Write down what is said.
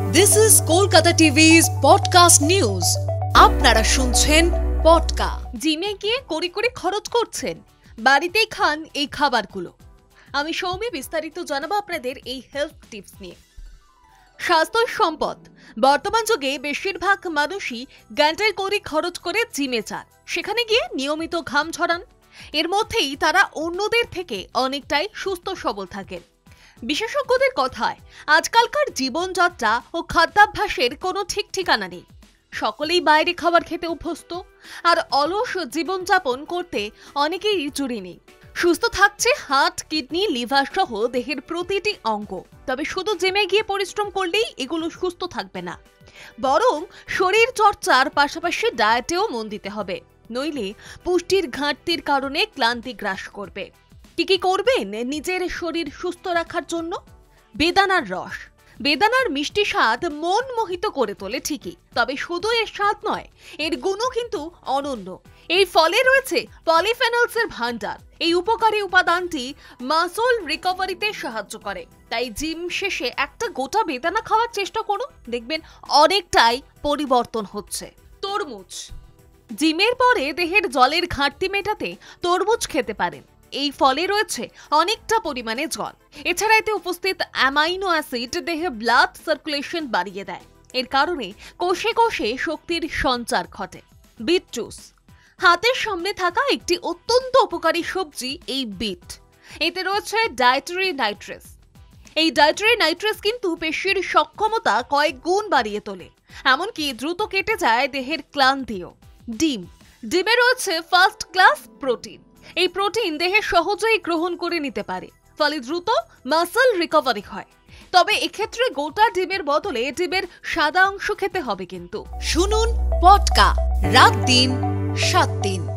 This is Kolkata TV's podcast news. আপনারা শুনছেন পডকা। জিমে গিয়ে কোটি কোটি খরচ করছেন, বাড়িতেই খান এই খাবারগুলো। আমি সৌমি, বিস্তারিত জানাবো আপনাদের এই হেলথ টিপস নিয়ে। স্বাস্থ্য সম্পদ। বর্তমান যুগে বেশিরভাগ মানুষই ঘন্টায় কোটি খরচ করে জিমে যান, সেখানে গিয়ে নিয়মিত ঘাম ঝরান। এর মধ্যেই তারা অন্যদের থেকে অনেকটাই সুস্থ সবল থাকেন। বিশেষজ্ঞদের কথায় আজকালকার জীবনযাত্রা ও খাদ্যাভ্যাসের কোনো ঠিক ঠিকানা নেই। সকলেই বাইরে খাবার খেতে অভ্যস্ত, আর অলস জীবনযাপন করতে অনেকেই জুড়ে নেই। সুস্থ থাকছে হার্ট, কিডনি, লিভার সহ দেহের প্রতিটি অঙ্গ। তবে শুধু জিমে গিয়ে পরিশ্রম করলেই এগুলো সুস্থ থাকবে না, বরং শরীর চর্চার পাশাপাশি ডায়েটেও মন দিতে হবে, নইলে পুষ্টির ঘাটতির কারণে ক্লান্তি গ্রাস করবে। কি করবেন নিজের শরীর সুস্থ রাখার জন্য? বেদানার রস। বেদানার মিষ্টি স্বাদ মন মোহিত করে তোলে ঠিকই, তবে শুধু এর স্বাদ নয়, এর গুণও কিন্তু অনন্য। এই ফলে রয়েছে পলিফেনলসের ভান্ডার। এই উপকারী উপাদানটি মাসল রিকভারিতে সাহায্য করে। তাই জিম শেষে একটা গোটা বেদানা খাওয়ার চেষ্টা করুন, দেখবেন অনেকটাই পরিবর্তন হচ্ছে। তরমুজ। জিমের পরে দেহের জলের ঘাটতি মেটাতে তরমুজ খেতে পারেন। এই ফলে রয়েছে অনেকটা পরিমাণে জল। এছাড়া এতে উপস্থিত অ্যামাইনো অ্যাসিড দেহে ব্লাড সার্কুলেশন বাড়িয়ে দেয়। এর কারণে কোষে কোষে শক্তির সঞ্চার ঘটে। Beet juice. হাতের সামনে থাকা একটি অত্যন্ত উপকারী সবজি এই বিট। এতে রয়েছে ডায়েটারি নাইট্রেস। এই ডায়েটারি নাইট্রেস কিন্তু পেশির সক্ষমতা কয়েক গুণ বাড়িয়ে তোলে, এমনকি দ্রুত কেটে যায় দেহের ক্লান্তিও। ডিম। ডিমে রয়েছে ফার্স্ট ক্লাস প্রোটিন। এই প্রোটিন দেহে সহজেই গ্রহণ করে নিতে পারে, ফলে দ্রুত মাসল রিকভারি হয়। তবে এক্ষেত্রে গোটা ডিমের বদলে ডিমের সাদা অংশ খেতে হবে কিন্তু। শুনুন পডকা, রাত দিন 7 দিন।